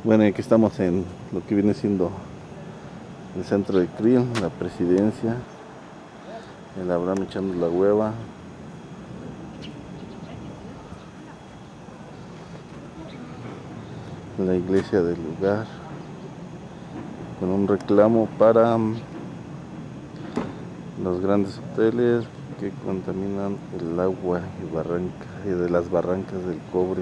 Bueno, y aquí estamos en lo que viene siendo el centro de Krill, la presidencia, el Abraham echando la hueva, la iglesia del lugar, con un reclamo para los grandes hoteles que contaminan el agua y de las barrancas del cobre.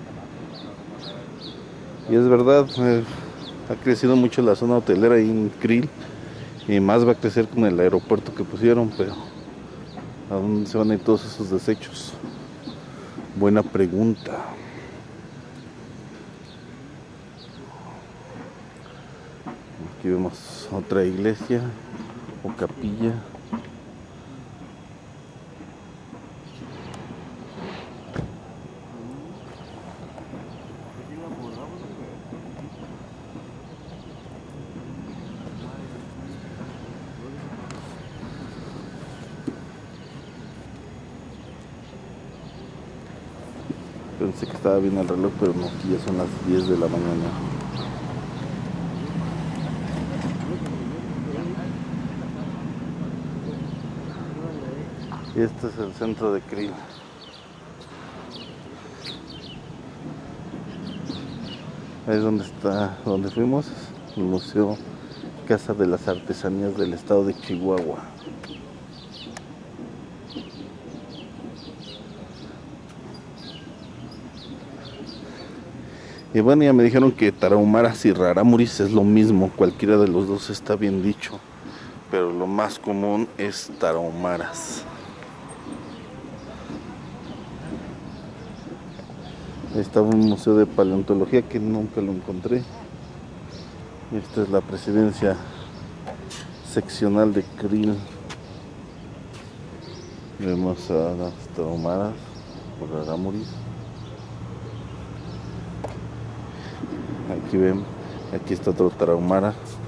Y es verdad, ha crecido mucho la zona hotelera ahí en Krill, y más va a crecer con el aeropuerto que pusieron, pero ¿a dónde se van a ir todos esos desechos? Buena pregunta. Aquí vemos otra iglesia o capilla. Pensé que estaba bien el reloj, pero no, aquí ya son las 10 de la mañana. Y este es el centro de Krill. Ahí es donde fuimos, el Museo Casa de las Artesanías del Estado de Chihuahua. Y bueno, ya me dijeron que Tarahumaras y Rarámuris es lo mismo, cualquiera de los dos está bien dicho, pero lo más común es Tarahumaras. Estaba un museo de paleontología que nunca lo encontré. Esta es la presidencia seccional de Krill. Vemos a las Tarahumaras o Rarámuris. Aquí ven, aquí está otro Tarahumara.